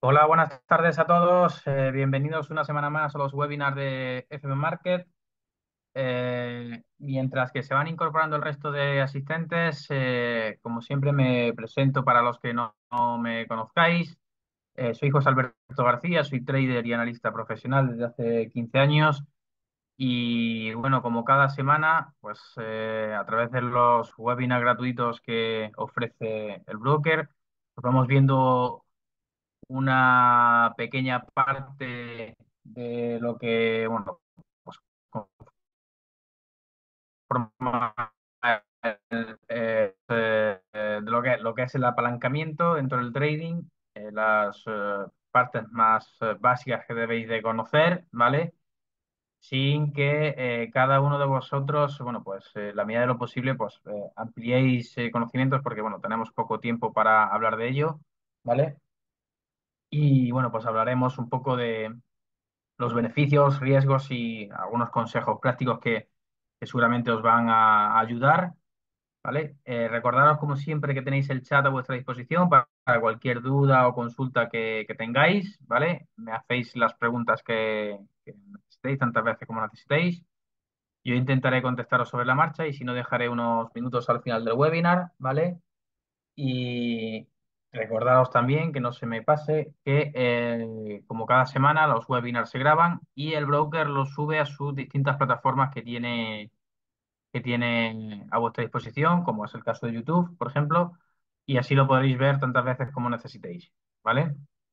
Hola, buenas tardes a todos. Bienvenidos una semana más a los webinars de FM Market. Mientras que se van incorporando el resto de asistentes, como siempre me presento para los que no me conozcáis. Soy José Alberto García, soy trader y analista profesional desde hace 15 años. Y bueno, como cada semana, pues a través de los webinars gratuitos que ofrece el broker, pues vamos viendo una pequeña parte de lo que, bueno, pues conforma de lo que es el apalancamiento dentro del trading, las partes más básicas que debéis de conocer, ¿vale? Sin que cada uno de vosotros, bueno, pues la medida de lo posible, pues ampliéis conocimientos porque, bueno, tenemos poco tiempo para hablar de ello, ¿vale? Y bueno, pues hablaremos un poco de los beneficios, riesgos y algunos consejos prácticos que seguramente os van a ayudar, ¿vale? Recordaros, como siempre, que tenéis el chat a vuestra disposición para cualquier duda o consulta que tengáis, ¿vale? Me hacéis las preguntas que necesitéis, tantas veces como necesitéis. Yo intentaré contestaros sobre la marcha y si no, dejaré unos minutos al final del webinar, ¿vale? Y recordaros también que no se me pase que como cada semana los webinars se graban y el broker los sube a sus distintas plataformas que tiene a vuestra disposición, como es el caso de YouTube, por ejemplo, y así lo podréis ver tantas veces como necesitéis, ¿vale?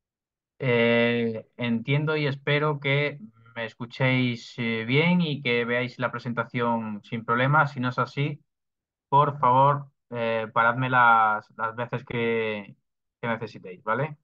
Entiendo y espero que me escuchéis bien y que veáis la presentación sin problemas. Si no es así, por favor, paradme las veces que necesitéis, ¿vale?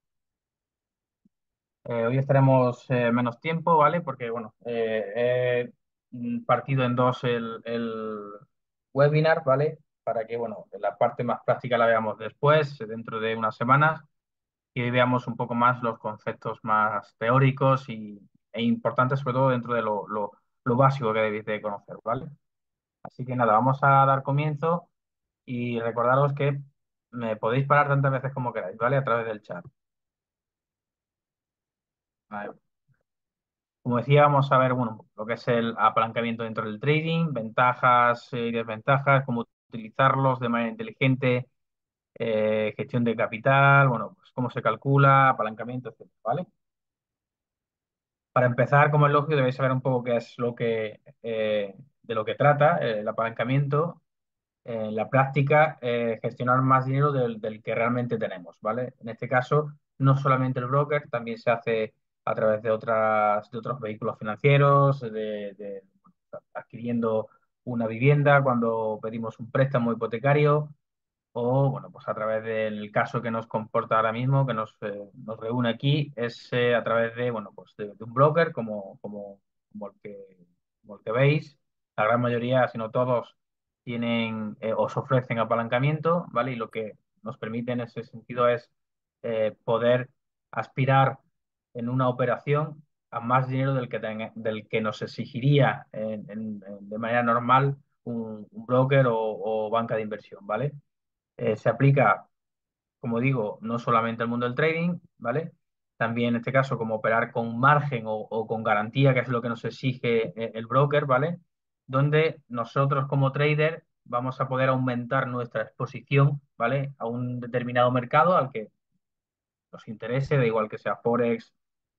Hoy estaremos menos tiempo, ¿vale? Porque, bueno, he partido en dos el webinar, ¿vale? Para que, bueno, la parte más práctica la veamos después, dentro de unas semanas, y hoy veamos un poco más los conceptos más teóricos e importantes, sobre todo dentro de lo básico que debéis de conocer, ¿vale? Así que nada, vamos a dar comienzo. Y recordaros que me podéis parar tantas veces como queráis, ¿vale? A través del chat. Vale. Como decía, vamos a ver, bueno, lo que es el apalancamiento dentro del trading, ventajas y desventajas, cómo utilizarlos de manera inteligente, gestión de capital, bueno, pues cómo se calcula, apalancamiento, etcétera, ¿vale? Para empezar, como es lógico, debéis saber un poco qué es de lo que trata el apalancamiento. En la práctica, gestionar más dinero del que realmente tenemos, ¿vale? En este caso, no solamente el broker, también se hace a través de otros vehículos financieros, adquiriendo una vivienda cuando pedimos un préstamo hipotecario o, bueno, pues a través del caso que nos comporta ahora mismo, que nos reúne aquí, es a través de, bueno, pues de un broker como como el que veis. La gran mayoría, si no todos, tienen, os ofrecen apalancamiento, ¿vale? Y lo que nos permite en ese sentido es poder aspirar en una operación a más dinero del que nos exigiría de manera normal un broker o banca de inversión, ¿vale? Se aplica, como digo, no solamente al mundo del trading, ¿vale? También en este caso como operar con margen o con garantía, que es lo que nos exige el broker, ¿vale? Donde nosotros como trader vamos a poder aumentar nuestra exposición, ¿vale? A un determinado mercado al que nos interese, da igual que sea Forex,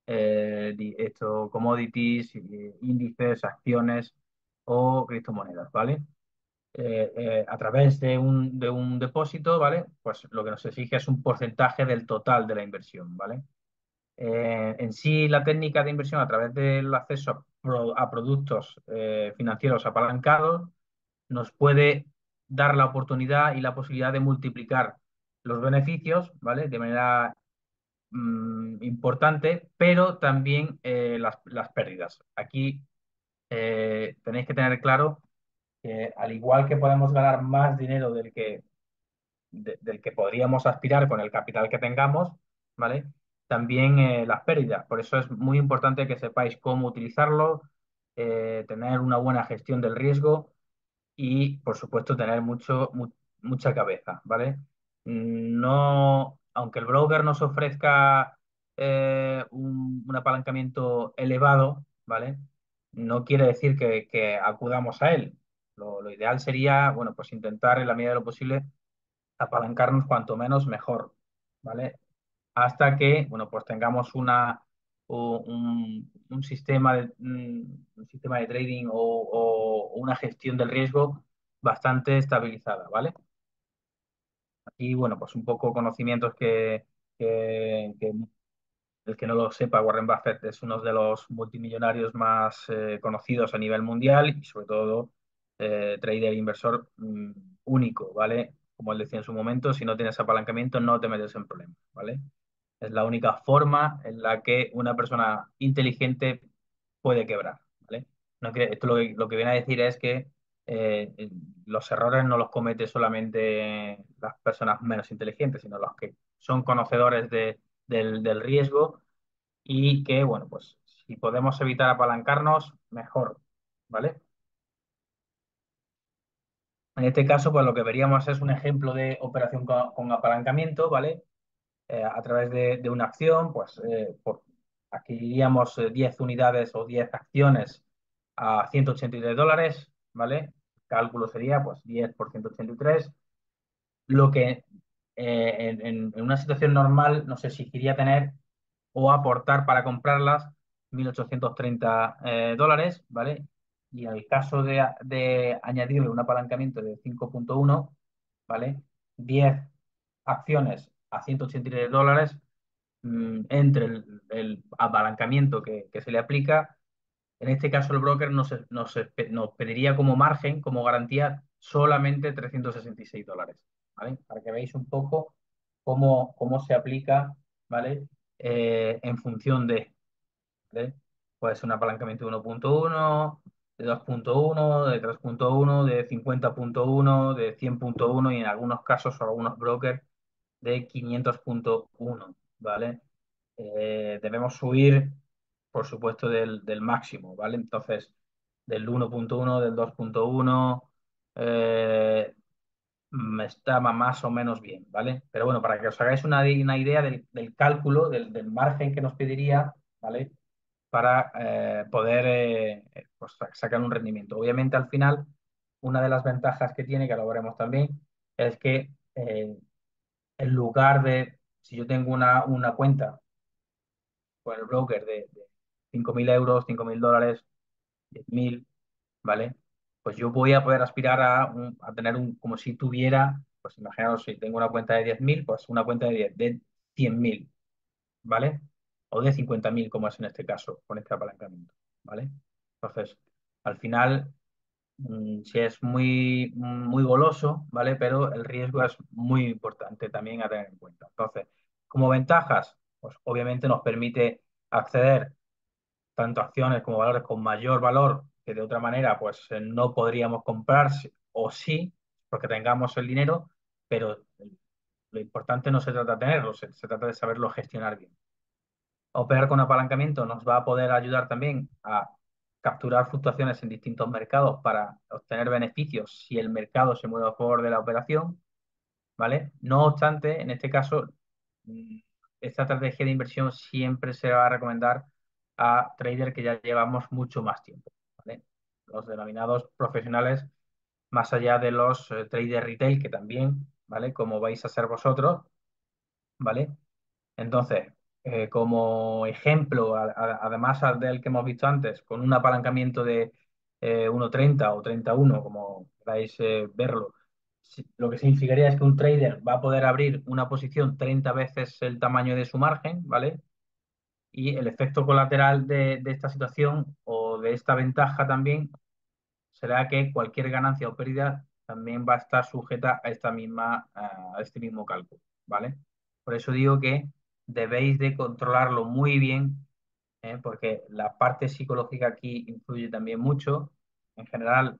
commodities, índices, acciones o criptomonedas, ¿vale? A través de un depósito, ¿vale? Pues lo que nos exige es un porcentaje del total de la inversión, ¿vale? En sí, la técnica de inversión a través del acceso a productos financieros apalancados nos puede dar la oportunidad y la posibilidad de multiplicar los beneficios, ¿vale? De manera importante, pero también las pérdidas. Aquí tenéis que tener claro que al igual que podemos ganar más dinero del que podríamos aspirar con el capital que tengamos, ¿vale? También las pérdidas. Por eso es muy importante que sepáis cómo utilizarlo, tener una buena gestión del riesgo y, por supuesto, tener mucha cabeza, ¿vale? No, aunque el broker nos ofrezca un apalancamiento elevado, ¿vale? No quiere decir que acudamos a él. Lo ideal sería, bueno, pues intentar en la medida de lo posible apalancarnos cuanto menos mejor, ¿vale? Hasta que, bueno, pues tengamos un sistema un sistema de trading o una gestión del riesgo bastante estabilizada, ¿vale? Aquí, bueno, pues un poco conocimientos que el que no lo sepa, Warren Buffett es uno de los multimillonarios más conocidos a nivel mundial y sobre todo trader inversor único, ¿vale? Como él decía en su momento, si no tienes apalancamiento no te metes en problemas, ¿vale? Es la única forma en la que una persona inteligente puede quebrar, ¿vale? No que, esto lo que viene a decir es que eh, los errores no los comete solamente las personas menos inteligentes, sino los que son conocedores del riesgo y que, bueno, pues si podemos evitar apalancarnos, mejor, ¿vale? En este caso, pues lo que veríamos es un ejemplo de operación con apalancamiento, ¿vale? A través de una acción, pues adquiriríamos 10 unidades o 10 acciones a $183, ¿vale? El cálculo sería pues 10 por 183, lo que en una situación normal nos exigiría tener o aportar para comprarlas 1.830 dólares, ¿vale? Y en el caso de añadirle un apalancamiento de 5,1, ¿vale? 10 acciones a 183 dólares, entre el apalancamiento que se le aplica. En este caso, el broker nos pediría como margen, como garantía, solamente 366 dólares, ¿vale? Para que veáis un poco cómo se aplica, ¿vale? En función ¿vale? Puede ser un apalancamiento de 1,1, de 2,1, de 3,1, de 50,1, de 100,1 y en algunos casos o algunos brokers de 500,1, ¿vale? Debemos subir, por supuesto, del máximo, ¿vale? Entonces, del 1,1, del 2,1, está más o menos bien, ¿vale? Pero bueno, para que os hagáis una idea del cálculo, del margen que nos pediría, ¿vale? Para poder pues, sacar un rendimiento. Obviamente, al final, una de las ventajas que tiene, que lo veremos también, es que en lugar de, si yo tengo una cuenta con el broker de 5.000 euros, 5.000 dólares, 10.000, ¿vale? Pues yo voy a poder aspirar a tener como si tuviera, pues imaginaos, si tengo una cuenta de 10.000, pues una cuenta de 100.000, ¿vale? O de 50.000, como es en este caso, con este apalancamiento, ¿vale? Entonces, al final, si es muy goloso, ¿vale? Pero el riesgo es muy importante también a tener en cuenta. Entonces, como ventajas, pues obviamente nos permite acceder tanto a acciones como valores con mayor valor que de otra manera pues no podríamos comprar o sí, porque tengamos el dinero, pero lo importante no se trata de tenerlo, se trata de saberlo gestionar bien. Operar con apalancamiento nos va a poder ayudar también a capturar fluctuaciones en distintos mercados para obtener beneficios si el mercado se mueve a favor de la operación, ¿vale? No obstante, en este caso, mm, esta estrategia de inversión siempre se va a recomendar a traders que ya llevamos mucho más tiempo, ¿vale? Los denominados profesionales, más allá de los traders retail, que también, ¿vale? Como vais a ser vosotros, ¿vale? Entonces, como ejemplo, además del que hemos visto antes, con un apalancamiento de 1,30 o 31, como queráis verlo, lo que significaría es que un trader va a poder abrir una posición 30 veces el tamaño de su margen, ¿vale? Y el efecto colateral de esta situación o de esta ventaja también será que cualquier ganancia o pérdida también va a estar sujeta a a este mismo cálculo, ¿vale? Por eso digo que debéis de controlarlo muy bien, porque la parte psicológica aquí influye también mucho. En general,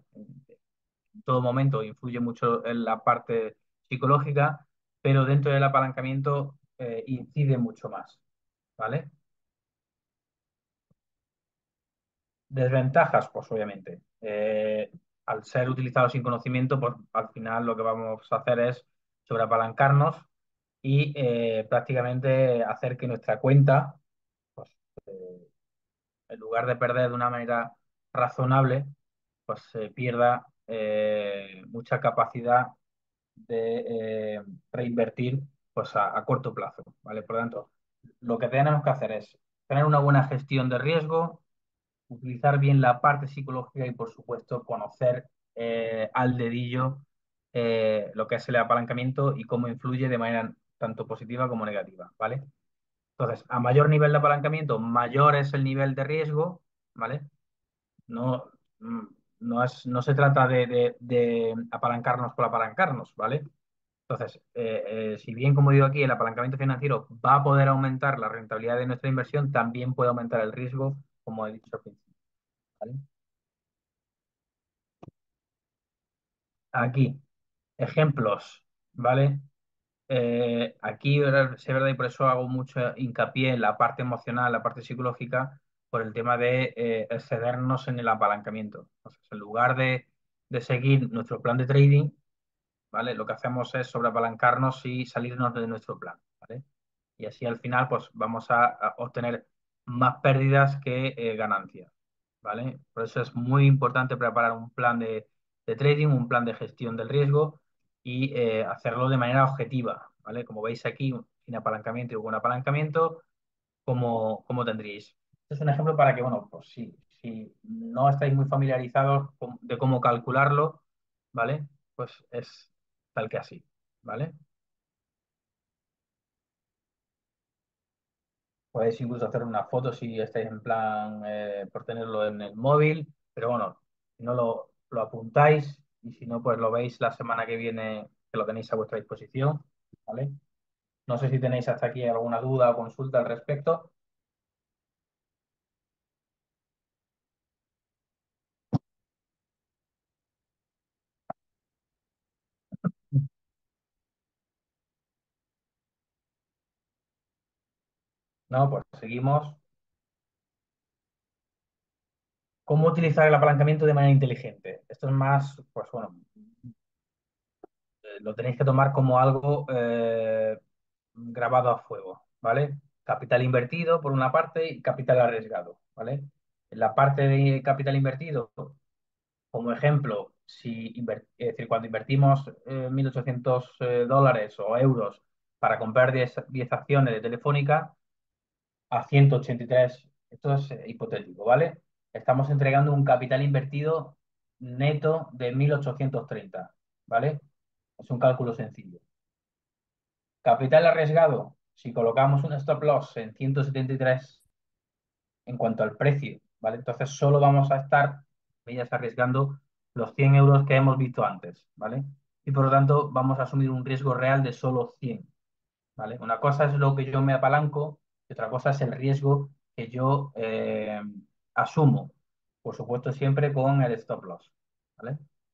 en todo momento influye mucho en la parte psicológica, pero dentro del apalancamiento incide mucho más, ¿vale? Desventajas, pues obviamente. Al ser utilizado sin conocimiento, pues al final lo que vamos a hacer es sobreapalancarnos y prácticamente hacer que nuestra cuenta, pues, eh, en lugar de perder de una manera razonable, pues pierda mucha capacidad de reinvertir pues a corto plazo, ¿vale? Por lo tanto, lo que tenemos que hacer es tener una buena gestión de riesgo, utilizar bien la parte psicológica y, por supuesto, conocer al dedillo lo que es el apalancamiento y cómo influye de manera tanto positiva como negativa, ¿vale? Entonces, a mayor nivel de apalancamiento, mayor es el nivel de riesgo, ¿vale? No, mm, no se trata de apalancarnos por apalancarnos, ¿vale? Entonces, si bien, como digo aquí, el apalancamiento financiero va a poder aumentar la rentabilidad de nuestra inversión, también puede aumentar el riesgo, como he dicho al principio, ¿vale? Aquí, ejemplos, ¿vale? Aquí sí es verdad y por eso hago mucho hincapié en la parte emocional, la parte psicológica, por el tema de excedernos en el apalancamiento. Entonces, en lugar de seguir nuestro plan de trading, ¿vale? Lo que hacemos es sobreapalancarnos y salirnos de nuestro plan, ¿vale? Y así al final, pues vamos a obtener más pérdidas que ganancias, ¿vale? Por eso es muy importante preparar un plan de trading, un plan de gestión del riesgo y hacerlo de manera objetiva, ¿vale? Como veis aquí, sin apalancamiento y con apalancamiento, ¿cómo tendríais? Este es un ejemplo para que, bueno, pues si no estáis muy familiarizados de cómo calcularlo, ¿vale? Pues es tal que así, ¿vale? Podéis incluso hacer una foto si estáis en plan por tenerlo en el móvil, pero bueno, si no lo apuntáis y si no, pues lo veis la semana que viene que lo tenéis a vuestra disposición, ¿vale? No sé si tenéis hasta aquí alguna duda o consulta al respecto. No, pues seguimos. ¿Cómo utilizar el apalancamiento de manera inteligente? Esto es más, pues bueno, lo tenéis que tomar como algo grabado a fuego, ¿vale? Capital invertido por una parte y capital arriesgado, ¿vale? En la parte de capital invertido, como ejemplo, es decir, cuando invertimos 1.800 dólares o euros para comprar 10 acciones de Telefónica a 183, esto es hipotético, ¿vale? Estamos entregando un capital invertido neto de 1.830, ¿vale? Es un cálculo sencillo. Capital arriesgado, si colocamos un stop loss en 173 en cuanto al precio, ¿vale? Entonces solo vamos a estar, ellas arriesgando los 100 euros que hemos visto antes, ¿vale? Y por lo tanto vamos a asumir un riesgo real de solo 100, ¿vale? Una cosa es lo que yo me apalanco y otra cosa es el riesgo que yo asumo, por supuesto siempre con el stop loss, ¿vale?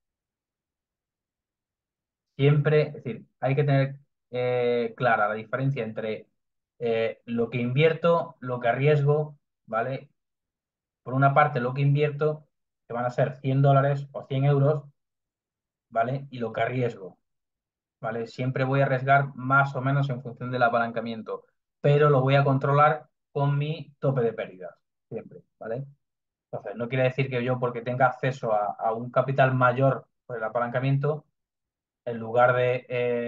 Siempre, es decir, hay que tener clara la diferencia entre lo que invierto, lo que arriesgo, ¿vale? Por una parte, lo que invierto, que van a ser 100 dólares o 100 euros, ¿vale? Y lo que arriesgo, ¿vale? Siempre voy a arriesgar más o menos en función del apalancamiento, pero lo voy a controlar con mi tope de pérdidas, siempre, ¿vale? Entonces, no quiere decir que yo, porque tenga acceso a un capital mayor por el apalancamiento, en lugar de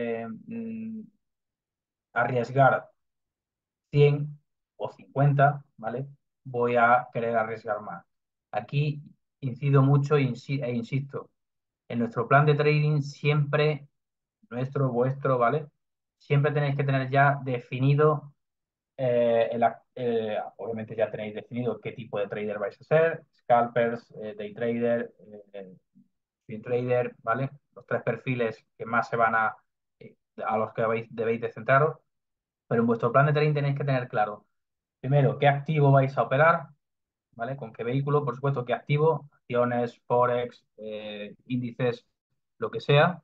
arriesgar 100 o 50, ¿vale? Voy a querer arriesgar más. Aquí incido mucho e insisto, en nuestro plan de trading siempre, nuestro, vuestro, ¿vale? Siempre tenéis que tener ya definido, obviamente ya tenéis definido qué tipo de trader vais a ser, scalpers, day trader, swing trader, ¿vale? Los tres perfiles que más se van a los que debéis de centraros, pero en vuestro plan de trading tenéis que tener claro, primero, qué activo vais a operar, ¿vale? Con qué vehículo, por supuesto, qué activo, acciones, forex, índices, lo que sea.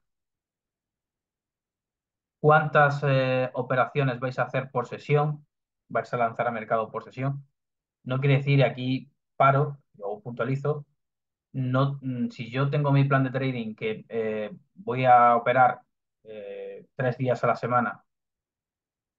¿Cuántas operaciones vais a hacer por sesión? ¿Vais a lanzar a mercado por sesión? No quiere decir, aquí paro o puntualizo, no, si yo tengo mi plan de trading que voy a operar 3 días a la semana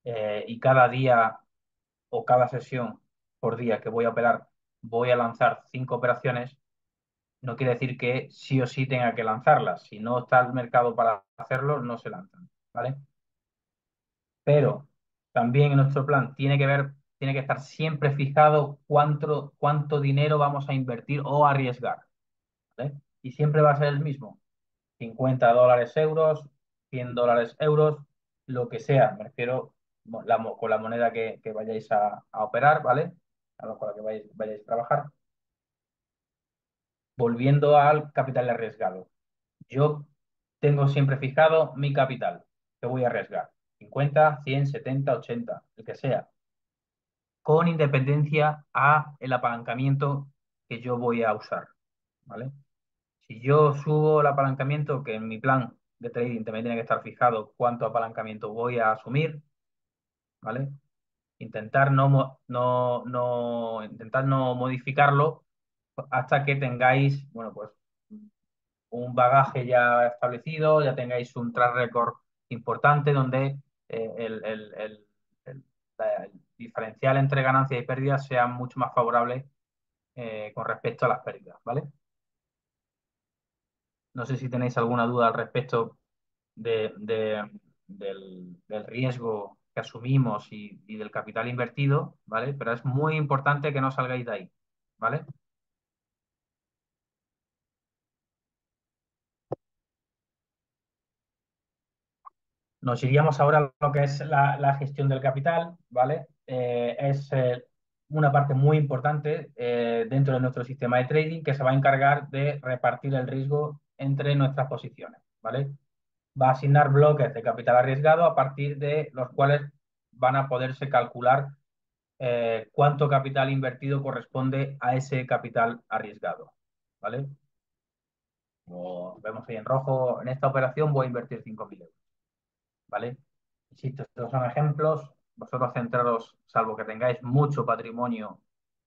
y cada día o cada sesión por día que voy a operar voy a lanzar 5 operaciones, no quiere decir que sí o sí tenga que lanzarlas. Si no está el mercado para hacerlo, no se lanzan, ¿vale? Pero también en nuestro plan tiene que estar siempre fijado cuánto dinero vamos a invertir o arriesgar, ¿vale? Y siempre va a ser el mismo, 50 dólares euros, 100 dólares euros, lo que sea, me refiero con la moneda que vayáis a operar, ¿vale? Con la que vayáis a trabajar. Volviendo al capital arriesgado. Yo tengo siempre fijado mi capital que voy a arriesgar. 50, 100, 70, 80, el que sea, con independencia a el apalancamiento que yo voy a usar, ¿vale? Si yo subo el apalancamiento, que en mi plan de trading también tiene que estar fijado cuánto apalancamiento voy a asumir, ¿vale? Intentar no modificarlo hasta que tengáis, bueno, pues un bagaje ya establecido, ya tengáis un track record importante donde eh, el, el- el- el- el diferencial entre ganancias y pérdidas sea mucho más favorable con respecto a las pérdidas, ¿vale? No sé si tenéis alguna duda al respecto del riesgo que asumimos y del capital invertido, ¿vale? Pero es muy importante que no salgáis de ahí, ¿vale? Nos iríamos ahora a lo que es la gestión del capital, ¿vale? Es una parte muy importante dentro de nuestro sistema de trading que se va a encargar de repartir el riesgo entre nuestras posiciones, ¿vale? Va a asignar bloques de capital arriesgado a partir de los cuales van a poderse calcular cuánto capital invertido corresponde a ese capital arriesgado, ¿vale? Como vemos ahí en rojo, en esta operación voy a invertir 5.000 euros. ¿Vale? Insisto, estos son ejemplos. Vosotros centraros, salvo que tengáis mucho patrimonio,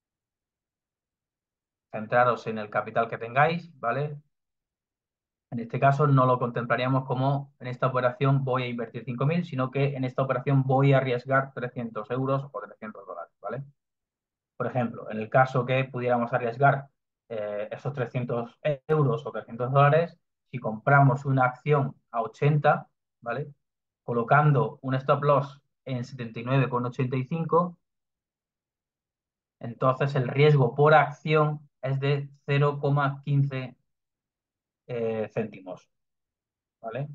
centraros en el capital que tengáis, ¿vale? En este caso no lo contemplaríamos como en esta operación voy a invertir 5.000, sino que en esta operación voy a arriesgar 300 euros o 300 dólares, ¿vale? Por ejemplo, en el caso que pudiéramos arriesgar esos 300 euros o 300 dólares, si compramos una acción a 80, ¿vale? Colocando un stop loss en 79,85, entonces el riesgo por acción es de 0,15 céntimos, ¿vale?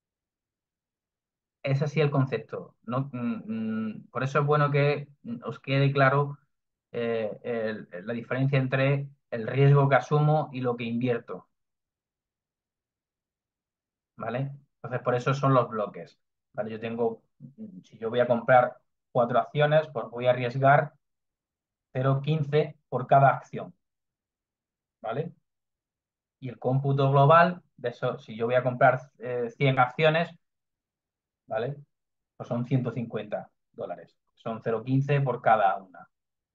Es así el concepto. No, por eso es bueno que os quede claro la diferencia entre el riesgo que asumo y lo que invierto, ¿vale? Entonces, por eso son los bloques, ¿vale? Si yo voy a comprar 4 acciones, pues voy a arriesgar 0,15 por cada acción, ¿vale? Y el cómputo global de eso, si yo voy a comprar 100 acciones, ¿vale? Pues son 150 dólares. Son 0,15 por cada una,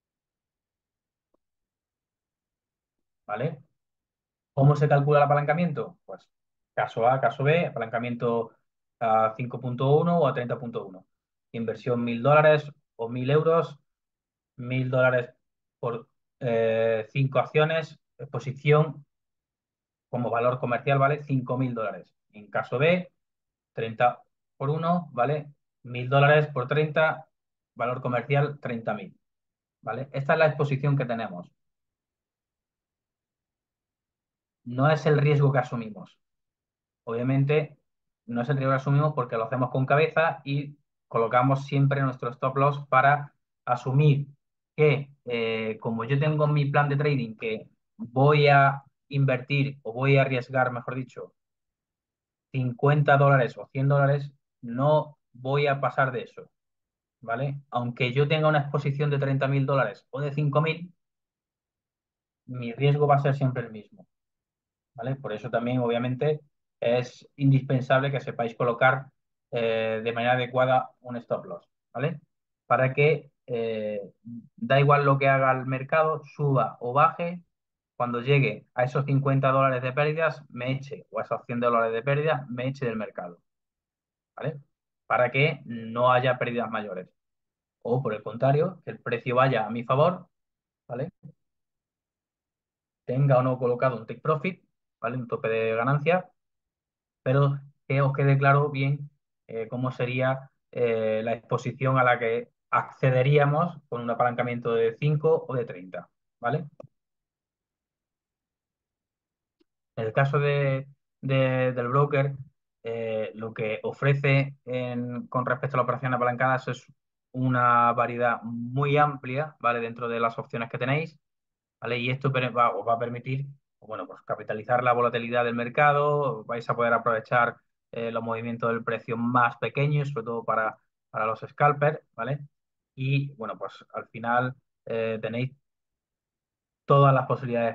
¿vale? ¿Cómo se calcula el apalancamiento? Pues caso A, caso B, apalancamiento a 5,1 o a 30,1. Inversión 1.000 dólares o 1.000 euros, 1.000 dólares por 5 acciones, exposición como valor comercial vale 5.000 dólares. En caso B, 30 por uno, ¿vale? 1.000 dólares por 30, valor comercial 30.000, ¿vale? Esta es la exposición que tenemos. No es el riesgo que asumimos. Obviamente, no es el riesgo que asumimos porque lo hacemos con cabeza y colocamos siempre nuestro stop loss para asumir que, como yo tengo mi plan de trading que voy a invertir o voy a arriesgar, mejor dicho, 50 dólares o 100 dólares, no voy a pasar de eso. ¿Vale? Aunque yo tenga una exposición de 30.000 dólares o de 5.000, mi riesgo va a ser siempre el mismo, ¿vale? Por eso también, obviamente, es indispensable que sepáis colocar de manera adecuada un stop loss, ¿vale? Para que da igual lo que haga el mercado, suba o baje, cuando llegue a esos 50 dólares de pérdidas, me eche, o a esos 100 dólares de pérdidas, me eche del mercado, ¿vale? para que no haya pérdidas mayores. O por el contrario, que el precio vaya a mi favor, ¿vale? Tenga o no colocado un take profit, ¿vale? Un tope de ganancia, pero que os quede claro bien cómo sería la exposición a la que accederíamos con un apalancamiento de 5 o de 30, ¿vale? En el caso del broker, lo que ofrece con respecto a las operaciones apalancadas es una variedad muy amplia, ¿vale? Dentro de las opciones que tenéis, ¿vale? Y esto os va a permitir, bueno, pues capitalizar la volatilidad del mercado, vais a poder aprovechar los movimientos del precio más pequeños, sobre todo para los scalpers, ¿vale? Y, bueno, pues al final tenéis todas las posibilidades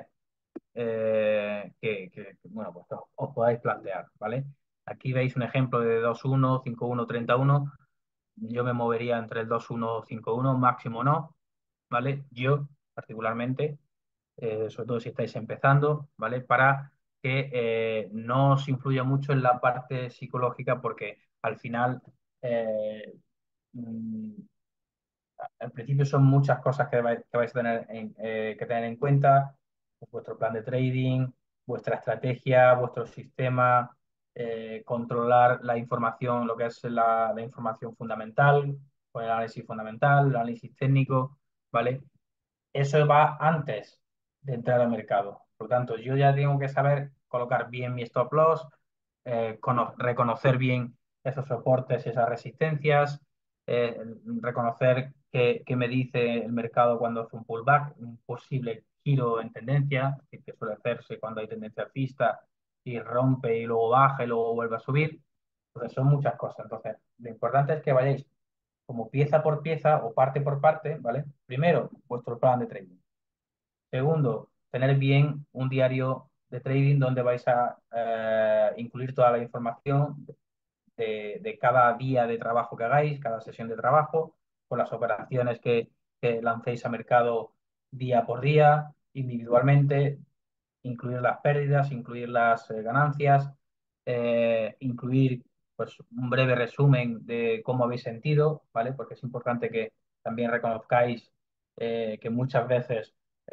bueno, pues os podáis plantear, ¿vale? Aquí veis un ejemplo de 2-1, 5-1, 30-1. Yo me movería entre el 2-1, 5-1, máximo no, ¿vale? Yo, particularmente, sobre todo si estáis empezando, ¿vale? Para que no os influya mucho en la parte psicológica, porque al final eh, mm, al principio son muchas cosas que vais a tener que tener en cuenta, pues vuestro plan de trading, vuestra estrategia, vuestro sistema, controlar la información, lo que es la información fundamental, con el análisis fundamental, el análisis técnico, ¿vale? Eso va antes de entrar al mercado. Por lo tanto, yo ya tengo que saber colocar bien mi stop loss, reconocer bien esos soportes y esas resistencias, reconocer qué me dice el mercado cuando hace un pullback, un posible giro en tendencia, que suele hacerse cuando hay tendencia alcista y rompe y luego baja y luego vuelve a subir. Entonces, son muchas cosas. Entonces, lo importante es que vayáis como pieza por pieza o parte por parte, ¿vale? Primero, vuestro plan de trading. Segundo, tener bien un diario de trading donde vais a incluir toda la información de cada día de trabajo que hagáis, cada sesión de trabajo, con las operaciones que lancéis a mercado día por día, individualmente, incluir las pérdidas, incluir las ganancias, incluir pues un breve resumen de cómo habéis sentido, ¿vale? Porque es importante que también reconozcáis que muchas veces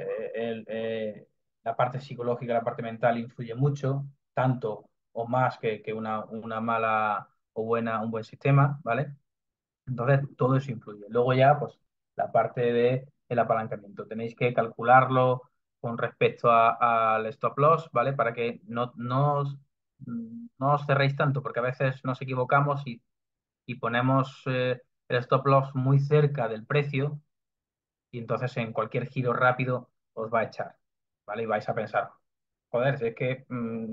la parte psicológica, la parte mental influye mucho, tanto o más que una mala o un buen sistema, ¿vale? Entonces, todo eso influye. Luego ya, pues, la parte del apalancamiento. Tenéis que calcularlo con respecto al stop loss, ¿vale? Para que no os cerréis tanto, porque a veces nos equivocamos y ponemos el stop loss muy cerca del precio y entonces en cualquier giro rápido os va a echar, ¿vale? Y vais a pensar, joder, si es que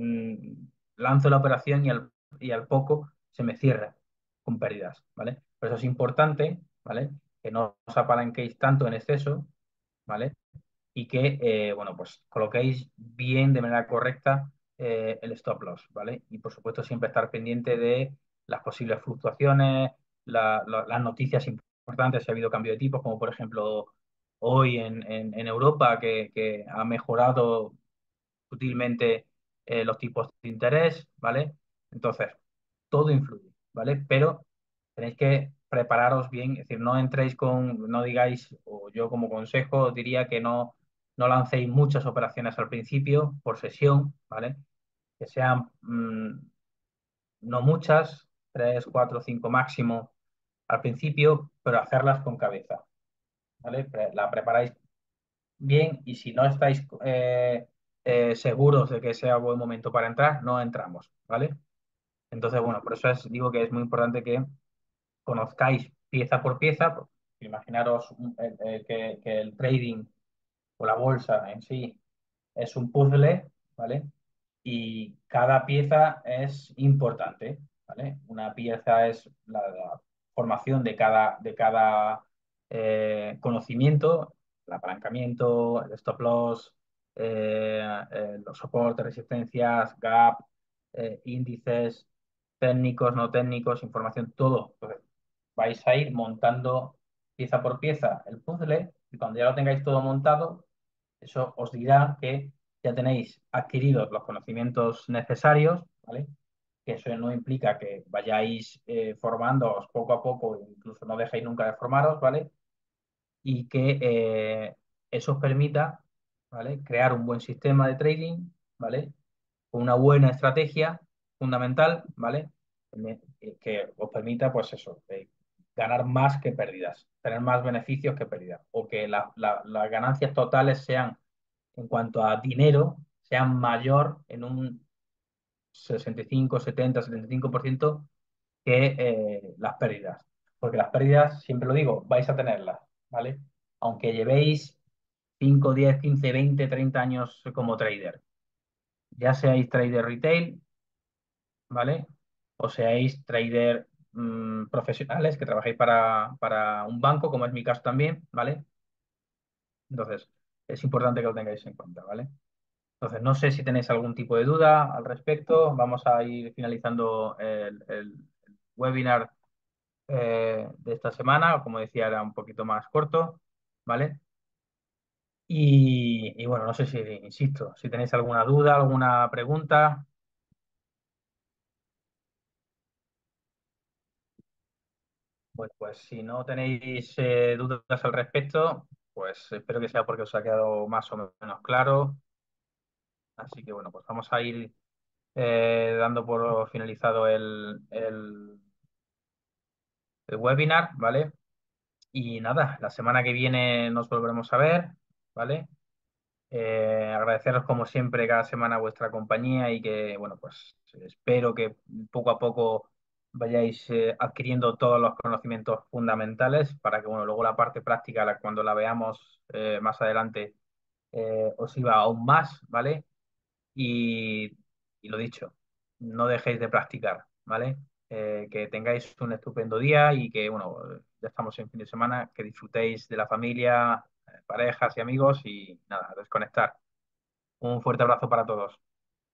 lanzo la operación y al poco se me cierra con pérdidas, ¿vale? Por eso es importante, ¿vale? Que no os apalanquéis tanto en exceso, ¿vale? Y que, bueno, pues coloquéis bien de manera correcta el stop loss, ¿vale? Y por supuesto siempre estar pendiente de las posibles fluctuaciones, las noticias importantes, si ha habido cambio de tipos, como por ejemplo hoy en Europa, que ha mejorado sutilmente los tipos de interés, ¿vale? Entonces, todo influye, ¿vale? Pero tenéis que prepararos bien, es decir, no digáis, o yo como consejo diría que no lancéis muchas operaciones al principio por sesión, ¿vale? Que sean no muchas, 3, 4, 5 máximo al principio, pero hacerlas con cabeza, ¿vale? La preparáis bien y si no estáis seguros de que sea buen momento para entrar, no entramos, ¿vale? Entonces, bueno, por eso digo que es muy importante que conozcáis pieza por pieza. Pues, imaginaros que el trading o la bolsa en sí es un puzzle, ¿vale? Y cada pieza es importante, ¿vale? Una pieza es la formación de cada conocimiento, el apalancamiento, el stop loss, los soportes, resistencias, gap, índices técnicos, no técnicos, información, todo. Entonces, vais a ir montando pieza por pieza el puzzle y cuando ya lo tengáis todo montado, eso os dirá que ya tenéis adquiridos los conocimientos necesarios, ¿vale? que eso no implica que vayáis formándoos poco a poco, incluso no dejéis nunca de formaros, ¿vale? Y que eso os permita, ¿vale? Crear un buen sistema de trading, ¿vale? Con una buena estrategia fundamental, ¿vale? Que os permita, pues eso, ganar más que pérdidas, tener más beneficios que pérdidas, o que las ganancias totales sean, en cuanto a dinero, sean mayor en un 65, 70, 75% que las pérdidas. Porque las pérdidas, siempre lo digo, vais a tenerlas, ¿vale? Aunque llevéis 5, 10, 15, 20, 30 años como trader. Ya seáis trader retail, ¿vale? O seáis trader profesionales que trabajéis para un banco, como es mi caso también, ¿vale? Entonces, es importante que lo tengáis en cuenta, ¿vale? Entonces, no sé si tenéis algún tipo de duda al respecto. Vamos a ir finalizando el webinar de esta semana. Como decía, era un poquito más corto, ¿vale? Y bueno, no sé si, insisto, si tenéis alguna duda, alguna pregunta, pues si no tenéis dudas al respecto, pues espero que sea porque os ha quedado más o menos claro. Así que bueno, pues vamos a ir dando por finalizado el webinar, ¿vale? Y nada, la semana que viene nos volveremos a ver, ¿vale? Agradeceros como siempre cada semana vuestra compañía y que, bueno, pues espero que poco a poco vayáis adquiriendo todos los conocimientos fundamentales para que, bueno, luego la parte práctica, cuando la veamos más adelante, os iba aún más, ¿vale? Y, y lo dicho, no dejéis de practicar, ¿vale? Que tengáis un estupendo día y que, bueno, ya estamos en fin de semana, que disfrutéis de la familia, parejas y amigos y nada, desconectar. Un fuerte abrazo para todos.